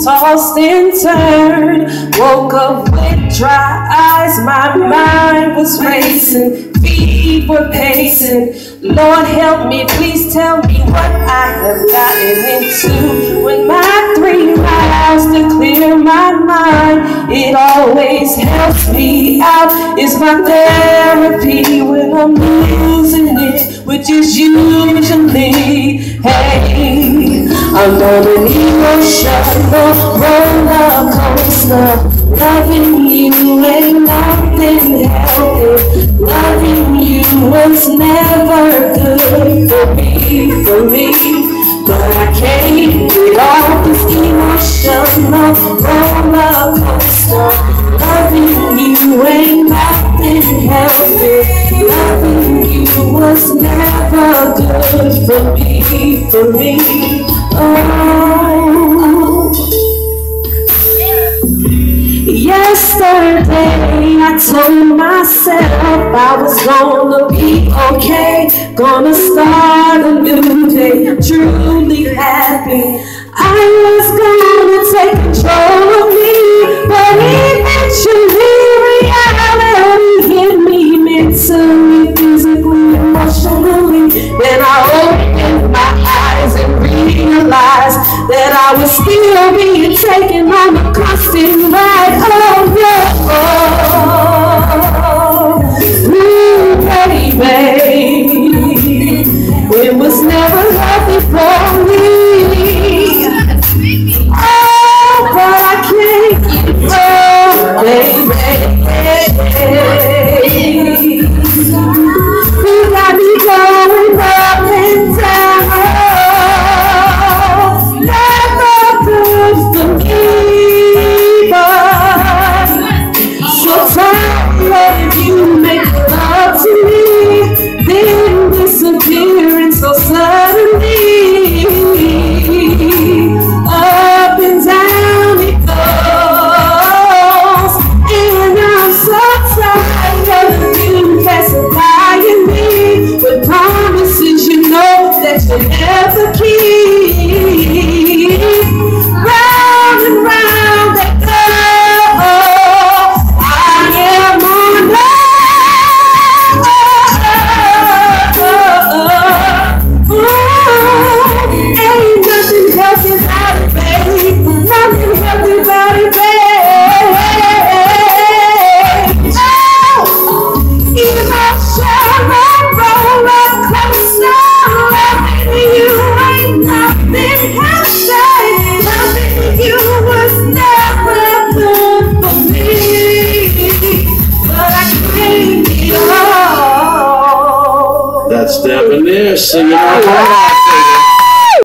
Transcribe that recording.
tossed and turned. Woke up with dry eyes, my mind was racing, feet were pacing. Lord help me, please tell me what I have gotten into. When my 3 miles to clear my mind, it always helps me out. It's my therapy when I'm losing it, which is usually, hey, I'm on an emotional roller coaster. Loving you ain't nothing healthy. Loving you was never good for me. But I can't get off this emotional roller coaster. Loving you ain't nothing healthy. Loving you was never good for me. Oh. Yesterday I told myself I was gonna be okay, gonna start a new day, truly happy. I was gonna take control of me, but eventually reality hit me mentally, physically, emotionally. Then I opened my eyes and realized that I was still being taken on a constant ride. Oh yeah, baby, it was never healthy for me. Oh, but I can't get baby. You got me going up and down. Never good for me, but so tired of you make love to me, then disappearing so suddenly. Up and down it goes, and I'm so tired of you pacifying me with promises you know that you'll never keep. Round and round they go. I am on love. Ain't nothing healthy about it, baby. Nothing healthy about it, baby. Oh, emotional roller coaster. Loving you ain't nothing healthy. Loving you was never good for me, but I can't get off. That's Debonair singing our heart out, baby.